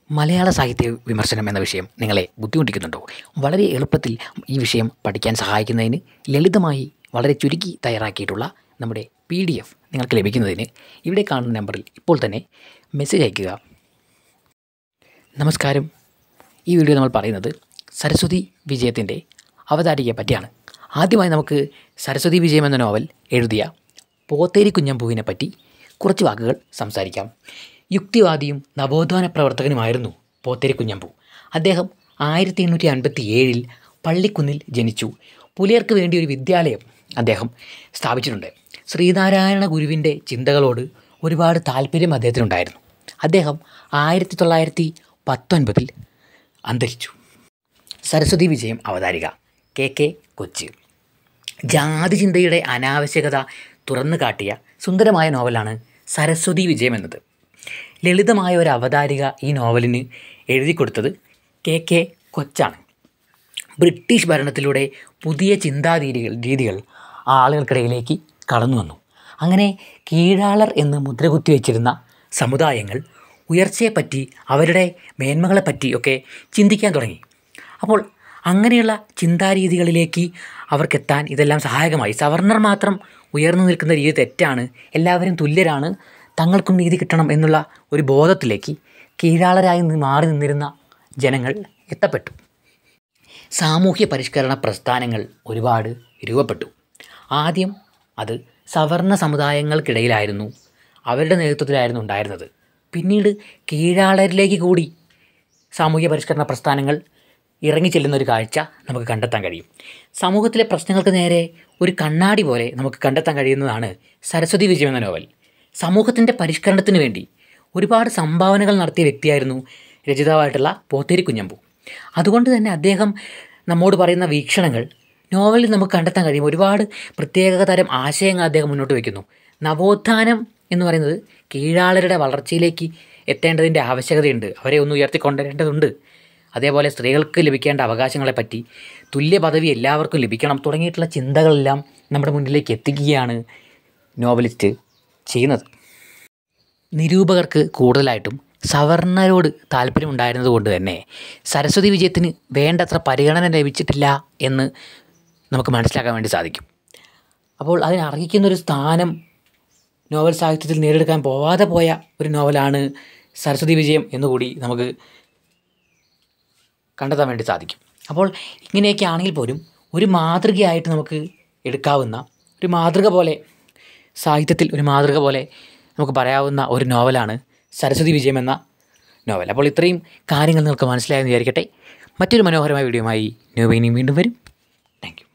മലയാള സാഹിത്യ വിമർശനം എന്ന വിഷയം നിങ്ങളെ ബുദ്ധിമുട്ടിക്കുന്നുണ്ടോ? വളരെ എളുപ്പത്തിൽ ഈ വിഷയം പഠിക്കാൻ സഹായിക്കുന്നതിന് ലളിതമായി വളരെ ചുരുക്കി തയ്യാറാക്കിയിട്ടുള്ള നമ്മുടെ PDF നിങ്ങൾക്ക് ലഭിക്കുന്നതിന് ഇവിടെ കാണുന്ന നമ്പറിൽ ഇപ്പോൾ തന്നെ മെസ്സേജ് അയയ്ക്കുക. നമസ്കാരം. ഈ വീഡിയോ നമ്മൾ പറയുന്നത് സരസ്വതി വിജയത്തിൻ്റെ അവതാരികയെ പറ്റിയാണ്. ആദ്യമായി നമുക്ക് സരസ്വതി വിജയം എന്ന നോവൽ എഴുതിയ പോത്തേരി കുഞ്ഞമ്പുവിനെ പറ്റി കുറച്ച് വാക്കുകൾ സംസാരിക്കാം. യുക്തിവാദിയും നവോത്ഥാന പ്രവർത്തകനുമായിരുന്നു പോത്തേരി കുഞ്ഞമ്പു. അദ്ദേഹം 1857 പള്ളിക്കുന്നിൽ ജനിച്ചു. പുലയർക്ക് വേണ്ടി ഒരു വിദ്യാലയം അദ്ദേഹം സ്ഥാപിച്ചിട്ടുണ്ട്. ശ്രീനാരായണ ഗുരുവിൻ്റെ ചിന്തകളോട് ഒരുപാട് താല്പര്യം അദ്ദേഹത്തിനുണ്ടായിരുന്നു. അദ്ദേഹം 1919 അന്തരിച്ചു. സരസ്വതി വിജയം അവതാരിക KK കൊച്ച്. ജാതി ചിന്തയുടെ അനാവശ്യകത തുറന്നു കാട്ടിയ സുന്ദരമായ നോവലാണ് സരസ്വതി വിജയം എന്നത്. ലളിതമായ ഒരു അവതാരിക ഈ നോവലിന് എഴുതി കൊടുത്തത് KK കൊച്ചാണ്. ബ്രിട്ടീഷ് ഭരണത്തിലൂടെ പുതിയ രീതികൾ ആളുകൾക്കിടയിലേക്ക് കടന്നു വന്നു. അങ്ങനെ കീഴാളർ എന്ന് മുദ്രകുത്തി വെച്ചിരുന്ന സമുദായങ്ങൾ ഉയർച്ചയെപ്പറ്റി, അവരുടെ മേന്മകളെപ്പറ്റി ഒക്കെ ചിന്തിക്കാൻ തുടങ്ങി. അപ്പോൾ അങ്ങനെയുള്ള ചിന്താരീതികളിലേക്ക് അവർക്കെത്താൻ ഇതെല്ലാം സഹായകമായി. സവർണർ മാത്രം ഉയർന്നു നിൽക്കുന്ന രീതി തെറ്റാണ്, എല്ലാവരും തുല്യരാണ്, തങ്ങൾക്കും നീതി കിട്ടണം എന്നുള്ള ഒരു ബോധത്തിലേക്ക് കീഴാളരായി മാറി നിന്നിരുന്ന ജനങ്ങൾ എത്തപ്പെട്ടു. സാമൂഹ്യ പരിഷ്കരണ പ്രസ്ഥാനങ്ങൾ ഒരുപാട് രൂപപ്പെട്ടു. ആദ്യം അത് സവർണ സമുദായങ്ങൾക്കിടയിലായിരുന്നു, അവരുടെ നേതൃത്വത്തിലായിരുന്നു ഉണ്ടായിരുന്നത്. പിന്നീട് കീഴാളരിലേക്ക് കൂടി സാമൂഹ്യ പരിഷ്കരണ പ്രസ്ഥാനങ്ങൾ ഇറങ്ങിച്ചെല്ലുന്ന ഒരു കാഴ്ച നമുക്ക് കണ്ടെത്താൻ കഴിയും. സമൂഹത്തിലെ പ്രശ്നങ്ങൾക്ക് നേരെ ഒരു കണ്ണാടി പോലെ നമുക്ക് കണ്ടെത്താൻ കഴിയുന്നതാണ് സരസ്വതി വിജയം എന്ന നോവൽ. സമൂഹത്തിൻ്റെ പരിഷ്കരണത്തിന് വേണ്ടി ഒരുപാട് സംഭാവനകൾ നടത്തിയ വ്യക്തിയായിരുന്നു രചയിതാവായിട്ടുള്ള പോത്തേരി കുഞ്ഞമ്പു. അതുകൊണ്ട് തന്നെ അദ്ദേഹം നമ്മോട് പറയുന്ന വീക്ഷണങ്ങൾ നോവലിൽ നമുക്ക് കണ്ടെത്താൻ കഴിയും. ഒരുപാട് പ്രത്യേക തരം ആശയങ്ങൾ അദ്ദേഹം മുന്നോട്ട് വയ്ക്കുന്നു. നവോത്ഥാനം എന്ന് പറയുന്നത് കീഴാളരുടെ വളർച്ചയിലേക്ക് എത്തേണ്ടതിൻ്റെ ആവശ്യകതയുണ്ട്, അവരെ ഒന്ന് ഉയർത്തിക്കൊണ്ടുവരേണ്ടതുണ്ട്. അതേപോലെ സ്ത്രീകൾക്ക് ലഭിക്കേണ്ട അവകാശങ്ങളെപ്പറ്റി, തുല്യ പദവി എല്ലാവർക്കും ലഭിക്കണം തുടങ്ങിയിട്ടുള്ള ചിന്തകളെല്ലാം നമ്മുടെ മുന്നിലേക്ക് എത്തിക്കുകയാണ് നോവലിസ്റ്റ് ചെയ്യുന്നത്. നിരൂപകർക്ക് കൂടുതലായിട്ടും സവർണരോട് താല്പര്യമുണ്ടായിരുന്നത് കൊണ്ട് തന്നെ സരസ്വതി വിജയത്തിന് വേണ്ടത്ര പരിഗണന ലഭിച്ചിട്ടില്ല എന്ന് നമുക്ക് മനസ്സിലാക്കാൻ വേണ്ടി സാധിക്കും. അപ്പോൾ അതിനർഹിക്കുന്നൊരു സ്ഥാനം നോവൽ സാഹിത്യത്തിൽ നേടിയെടുക്കാൻ പോവാതെ പോയ ഒരു നോവലാണ് സരസ്വതി വിജയം എന്നുകൂടി നമുക്ക് കണ്ടെത്താൻ വേണ്ടി സാധിക്കും. അപ്പോൾ ഇങ്ങനെയൊക്കെ ആണെങ്കിൽ പോലും ഒരു മാതൃകയായിട്ട് നമുക്ക് എടുക്കാവുന്ന ഒരു മാതൃക പോലെ, സാഹിത്യത്തിൽ ഒരു മാതൃക പോലെ നമുക്ക് പറയാവുന്ന ഒരു നോവലാണ് സരസ്വതി വിജയം എന്ന നോവൽ. അപ്പോൾ ഇത്രയും കാര്യങ്ങൾ നിങ്ങൾക്ക് മനസ്സിലായെന്ന് വിചാരിക്കട്ടെ. മറ്റൊരു മനോഹരമായ വീഡിയോയുമായി വീണ്ടും വരും. Thank U.